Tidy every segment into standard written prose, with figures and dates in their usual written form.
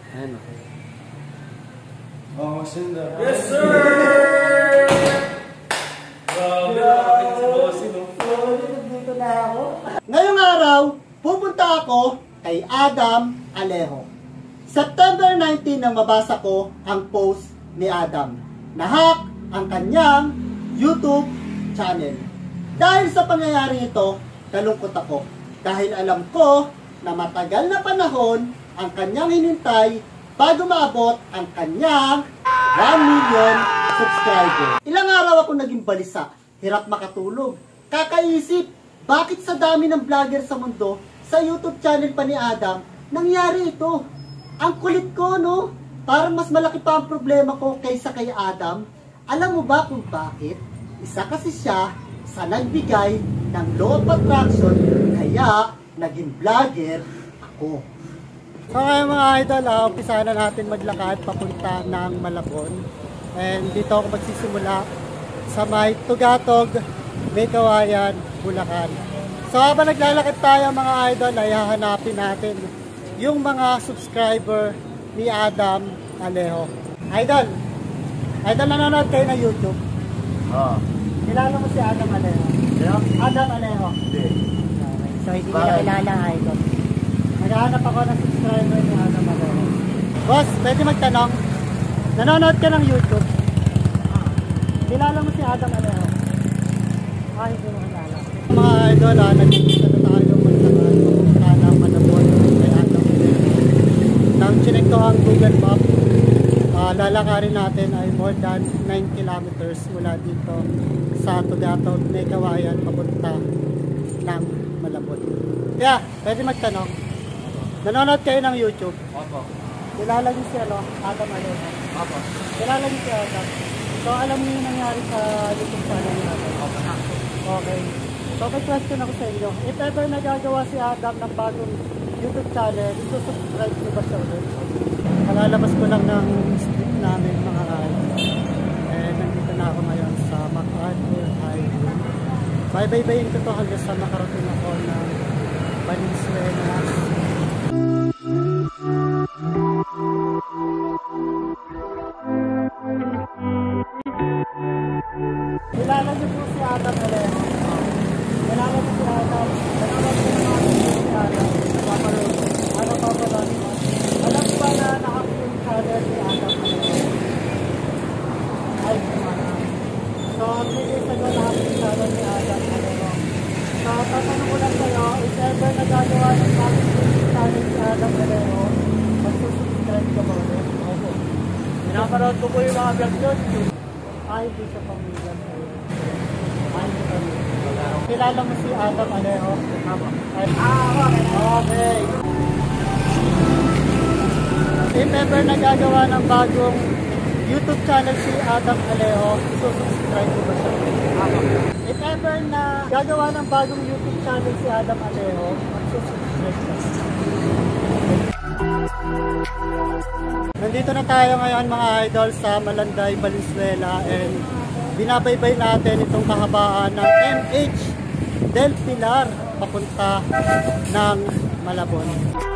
Ayan o. Oh, Sinda. Yes, sir! Grabe, nakakit si Bossy, no? Dito na ako. Ngayong araw, pupunta ako kay Adam Alejo. September 19 nang mabasa ko ang post ni Adam. Nahack ang kanyang YouTube channel. Dahil sa pangyayari ito, nalungkot ako. Dahil alam ko na matagal na panahon ang kanyang hinintay bago maabot ang kanyang 1 million subscriber. Ilang araw ako naging balisa, hirap makatulog. Kakaisip, bakit sa dami ng vlogger sa mundo, sa YouTube channel pa ni Adam, nangyari ito? Ang kulit ko, no? Parang mas malaki pa ang problema ko kaysa kay Adam. Alam mo ba kung bakit? Isa kasi siya sa nagbigay ng law of attraction, kaya naging vlogger ako. So ngayon mga idol, umpisa na natin maglakad papunta ng Malabon. And dito ako magsisimula sa may Tugatog, May Kawayan, Bulacan. So habang naglalakad tayo mga idol, ay hahanapin natin yung mga subscriber ni Adam Alejo. Idol, nanonood kayo ng YouTube? Oo. Kilala mo si Adam Alejo? Yeah? Adam Alejo? Hindi. Okay. So hindi nila kilala idol. Naghahanap ako ng subscriber ni Adam Alejo. Boss, pwede magtanong? Nanonood ka ng YouTube? Kilala mo si Adam Alejo? Hindi mo kilala. Mga idol, nag-iisa na tayo maglakad pupunta ng Malabon kay Adam Alejo. Nang chinek ko ang Google Map, lalakarin natin ay more than 9 kilometers mula dito sa Tugatog, May Kawayan, papunta ng Malabon. Yeah, pwede magtanong. Nanonood kayo ng YouTube? Opo. Kilala niyo si Adam Alejo? Opo. Kilala niyo si Adam? So alam niyo yung nangyari sa YouTube channel natin? Opo na. Okay. So may question ako sa inyo. If ever nagagawa si Adam ng bagong YouTube channel, isusubscribe niyo ba siya ulit? Kalalabas ko lang ng street namin mga idol. Eh, nandito na ako ngayon sa MacArthur Highway. Bye-bye-bayin ko to hanggang sa makarating ako ng Valenzuela. Kilala niyo po si Adam Alejo? Kilala niyo si Adam? Nanonood ko naman si Adam. Napapalood. Napapalood. Alam ko ba na nakapi yung channel ni Adam Alejo? Ay, kumana. So, 3 days ago nakapi yung channel ni Adam Alejo. So, tatanong ko lang sa'yo, if ever nagagawa ng bagong YouTube channel si Adam Alejo, magsusubscribe ka ba ulit? Opo. Pinapanood ko po yung mga vlog doon. Ay, hindi siya pamilya sa'yo. Ay, hindi pamilya. Kilala mo si Adam Alejo? Okay. If ever nagagawa ng bagong YouTube channel si Adam Alejo, susubscribe mo ba siya? If ever na gagawa ng bagong YouTube channel si Adam Alejo, susubscribe ka. Nandito na tayo ngayon mga idol sa Malanday, Valenzuela, and binabaybay natin itong kahabaan ng MH Del Pilar papunta ng Malabon.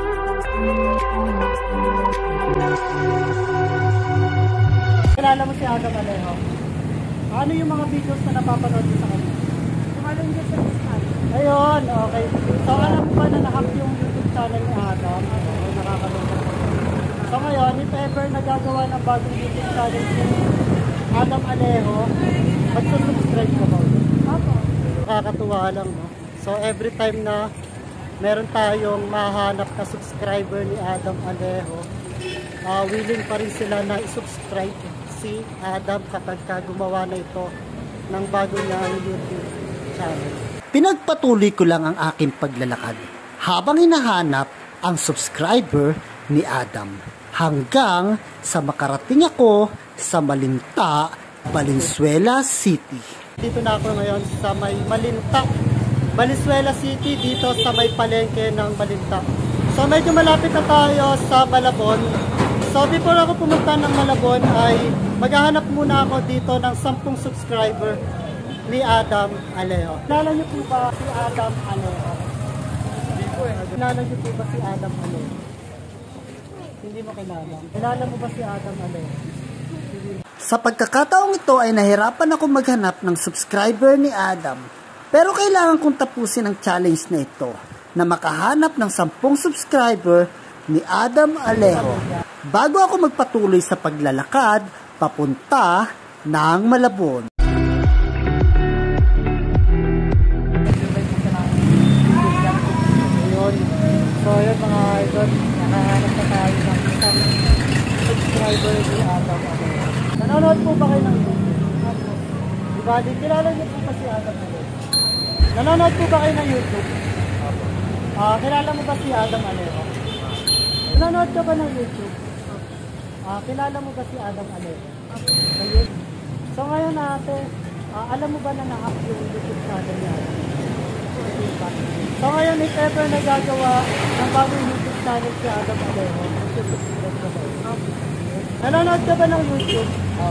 Kilala mo si Adam Alejo? Ano yung mga videos na napapanood mo sa kanya? Tumalong dyan sa channel. Ayun, okay. So alam mo ba na nahack yung YouTube channel ni Adam? Nakakaloka po. So ngayon, if ever nagagawa ng bagong YouTube channel si Adam Alejo, magsusubscribe ka ba? Opo. Nakakatuwa lang, no? So every time na meron tayong mahanap na subscriber ni Adam Alejo, willing pa rin sila na isubscribe si Adam kapag gumawa na ito ng bago niyang YouTube channel. Pinagpatuloy ko lang ang aking paglalakad habang hinahanap ang subscriber ni Adam hanggang sa makarating ako sa Malinta, Valenzuela City. Dito na ako ngayon sa may Malinta, Valenzuela City, dito sa may palengke ng Malinta. So medyo malapit na tayo sa Malabon. So before ako pumunta ng Malabon ay maghahanap muna ako dito ng 10 subscriber ni Adam Alejo. Kilala niyo po ba si Adam Alejo? Hindi po eh. Kilala niyo po ba si Adam Alejo? Hindi mo kilala. Kilala mo ba si Adam Alejo? Sa pagkakataong ito ay nahirapan ako maghanap ng subscriber ni Adam. Pero kailangan kong tapusin ang challenge na ito na makahanap ng 10 subscriber ni Adam Alejo bago ako magpatuloy sa paglalakad papunta ng Malabon. So yun mga idol, nakahanap na tayo ng isang subscriber ni Adam Alejo. Nanonood po ba kayo ng YouTube? Diba, kilala niyo po ba si Adam Alejo? Nanonood po ba kayo ng YouTube? Kilala mo ba si Adam Alejo? Nanonood ka ba ng YouTube? Kilala mo ba si Adam Alejo? Ayun. So ngayon ate, alam mo ba na na-hack yung YouTube channel ni Adam? So ngayon, if ever nagagawa ng bagong YouTube channel si Adam Alejo, mag-subscribe ka ba? Nanonood ka ba ng YouTube?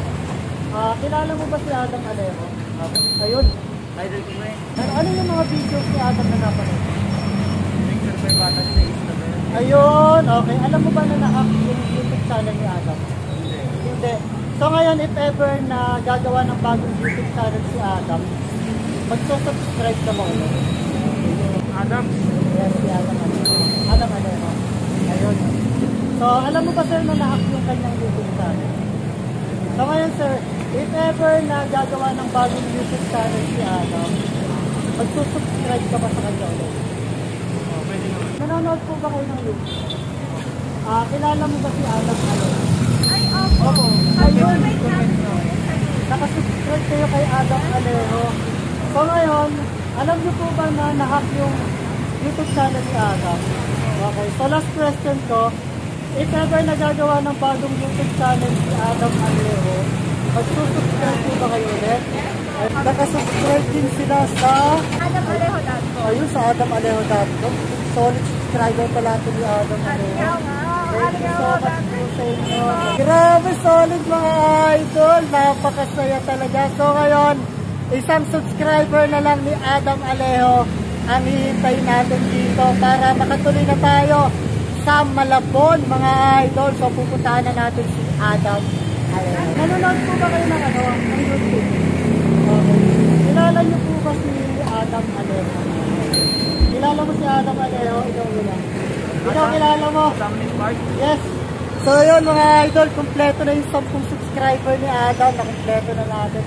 Kilala mo ba si Adam Alejo? Ayun. Idol ko eh. Ano yung mga videos ni Adam na napanood? Picture pa yung bata sa Instagram. Ayun, okay. Alam mo ba na na-hack yung YouTube channel ni Adam? Hindi. So ngayon, if ever na gagawa ng bagong YouTube channel si Adam, mag-subscribe ka mo ulit. Adam? Yes, si Adam Alejo. Adam Alejo. Ayun. So, alam mo ba sir na na-hack yung kanyang YouTube channel? So ngayon sir, if ever na gagawa ng bagong YouTube channel si Adam, mag-subscribe ka ba sa kanya ulit? Pwede naman. Nanonood po ba kayo ng YouTube? Kilala mo ba si Adam Alejo? Ay, opo. Ayun. Nakasubscribe Nakasubscribe kayo kay Adam Alejo. So ngayon, alam niyo po ba na na-hack yung YouTube channel ni Adam? Okay, so last question ko, if ever nagagawa ng bagong YouTube channel si Adam Alejo, mag-subscribe po ba kayo ulit? Nakasubscribe din sila sa AdamAlejo.com. ayun, sa AdamAlejo.com. Solid subscriber pala ito ni Adam Alejo. Thank you so much po sa inyo. Grabe, solid mga idol. Napakasaya talaga. So ngayon, isang subscriber na lang ni Adam Alejo ang hihintay natin dito para makatuloy na tayo sa Malabon mga idol. So pupuntahan na natin si Adam Alejo. Nanonood po ba kayo ng YouTube? Okay. Kilala niyo po ba si Adam Alejo? Kilala mo si Adam Alejo? Ikaw wala. Ikaw kilala mo? Yes. So yun mga idol, kumpleto na yung 10 subscriber ni Adam. Nakumpleto na natin.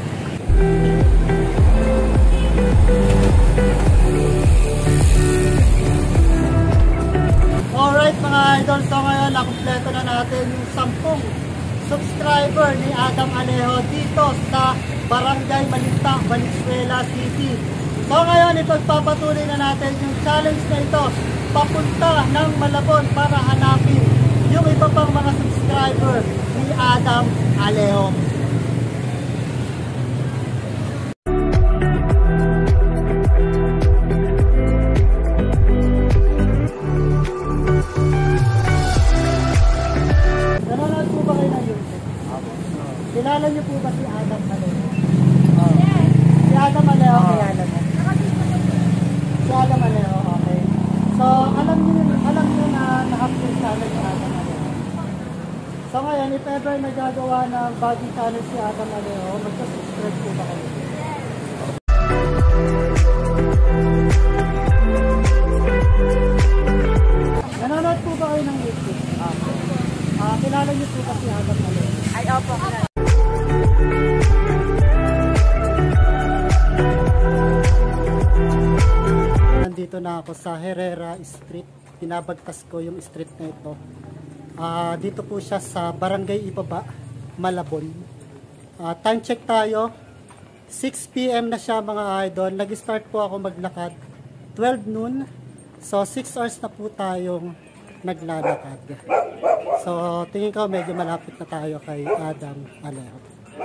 Alright mga idol, so ngayon nakumpleto na natin yung 10 subscriber ni Adam Alejo dito sa Barangay Malintang, Valenzuela City. So ngayon ipagpapatuloy na natin yung challenge na ito papunta ng Malabon para hanapin yung iba pang mga subscriber ni Adam Alejo. Nanonood po ba kayo ng YouTube? Kilala niyo po ba si Adam Alejo? Yes. Si Adam Alejo, kilala mo? Si Adam Alejo, okay. So, alam niyo na na-hack yung channel si Adam Alejo. So ngayon, if ever nagagawa ng bagong channel si Adam Alejo, magsa-subscribe po ba kayo? Nanonood po ba kayo ng YouTube? Kilala niyo po ba si Adam Alejo? Ay, opo. Nandito na ako sa Herrera Street. Pinabagtas ko yung street na ito. Dito po siya sa Barangay Ibaba, Malabon. Time check tayo. 6 PM na siya mga idol. Nag-start po ako maglakad 12 noon. So 6 hours na po tayong naglalakad. So tingin ko medyo malapit na tayo kay Adam Alejo.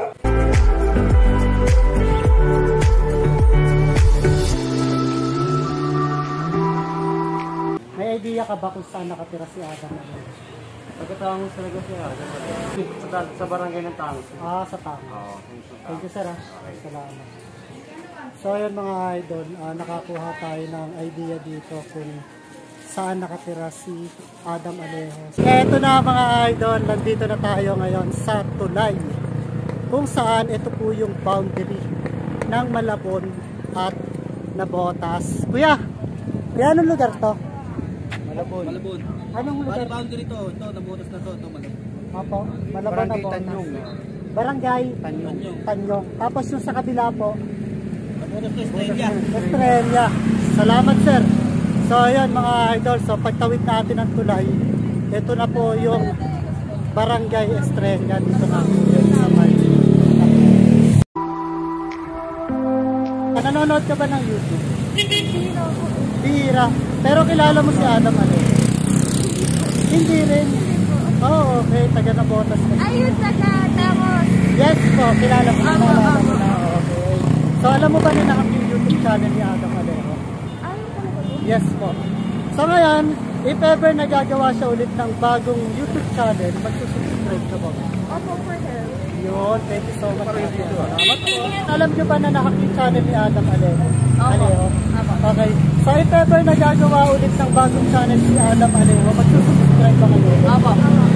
May idea ka ba kung saan nakatira si Adam Alejo? Pagkatapos talaga siya. Sa barangay ng Tangos. Sa Tama. Oo. Thank you sir. Salamat. So ayun mga idol, nakakuha tayo ng idea dito kung saan nakatira si Adam Alejo. Eto na mga idol, nandito na tayo ngayon sa Tulay. Kung saan ito po yung boundary ng Malabon at Navotas. Kuya, anong lugar to? Malabon. Anong lugar? Boundary to. Ito, Navotas na to. Ito, Malabon. Opo, Malabon na po. Barangay Tanyong. Tapos yung sa kabila po, Estrella. Salamat sir. So ayan mga idol, so pagtawid natin ng tulay, ito na po yung Barangay Estrella dito na sa may. Nanonood ka ba ng YouTube? Bihira. Pero kilala mo si Adam Alejo? Hindi rin. Oh, okay. Taga Navotas. Ayun, taga-tamos. Yes po, kilala mo. Opo. Okay. So alam mo ba na YouTube channel ni Adam Alejo? Yes po. So ngayon, if ever nagagawa siya ulit ng bagong YouTube channel, magsusubscribe ka ba? Opo, for her. Yun, thank you so much. Salamat po. Alam nyo ba na nakakita channel ni Adam Alejo? Okay. So if ever nagagawa ulit ng bagong channel si Adam Alejo, magsusubscribe ka ngayon? Opo.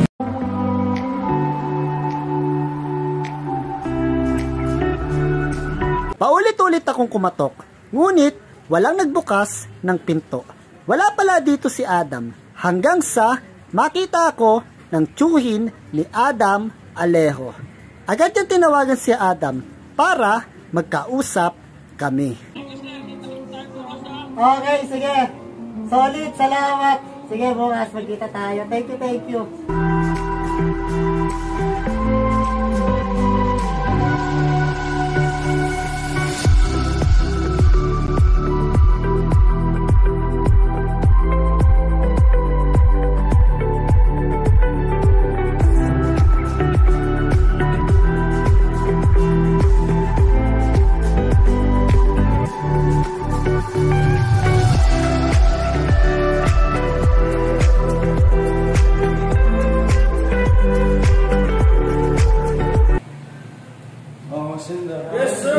Paulit-ulit akong kumatok, ngunit walang nagbukas ng pinto. Wala pala dito si Adam hanggang sa makita ako ng tsuhin ni Adam Alejo. Agad niyang tinawagan si Adam para magkausap kami. Okay, sige. Solid, salamat. Sige, bukas magkita tayo. Thank you. Yes, sir!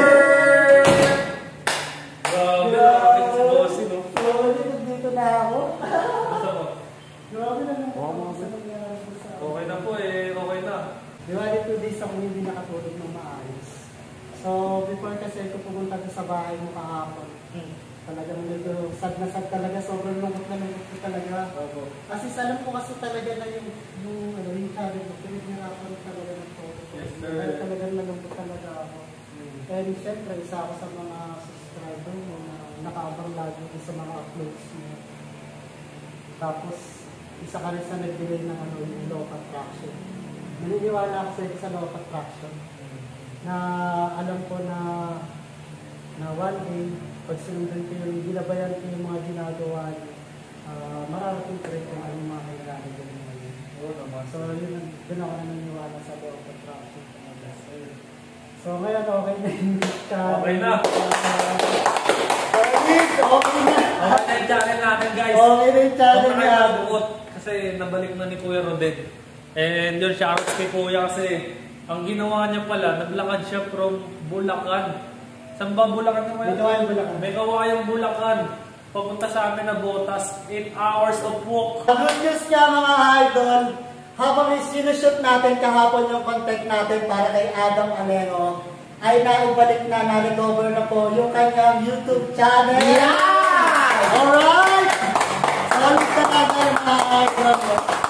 Grabe na kapit si Bossy, no? Dito na ako. Basta mo? Grabe na lang. Okay na po eh, okay na. Diwali 2 days ako hindi nakatulog ng maayos. So, before kasi ko pumunta sa bahay mo kahapon, talagang medyo sad na sad talaga, sobrang lungkot na lungkot ko talaga. Kasi alam ko kasi talaga na yung challenge ko, pinag-nirapan talaga ng photo ko. Yes, sir. Dahil talagang nalungkot talaga ako. And syempre, isa ako sa mga subscriber mo na nakaabang lagi ko sa mga uploads mo. Tapos, isa ka rin sa nag-delay ng yung law of attraction. Naniniwala ako sa law of attraction. Na alam ko na one day, pag sinundan ko yung ginabayan ko yung mga ginagawa niyo, mararating ko rin kung anong mga kailangan din ngayon. So yun ako naniniwala sa law of attraction. So ngayon okay na yung channel. Okay na. Okay na. Okay na yung channel natin, guys. Okay na yung channel natin. natin. Kasi nabalik na ni Kuya Rodel. And yun, shoutout kay Kuya kasi ang ginawa niya pala, naglakad siya from Bulacan. Saan ba Bulacan naman? May kawayang Bulacan. Papunta sa amin na Navotas. 8 hours of walk. Good news nga mga idol. Habang sinushoot natin kahapon yung content natin para kay Adam Alejo, ay naibalik na, na-recover na po yung kanyang YouTube channel. Yeah! Alright! Solid na kanya mga idol.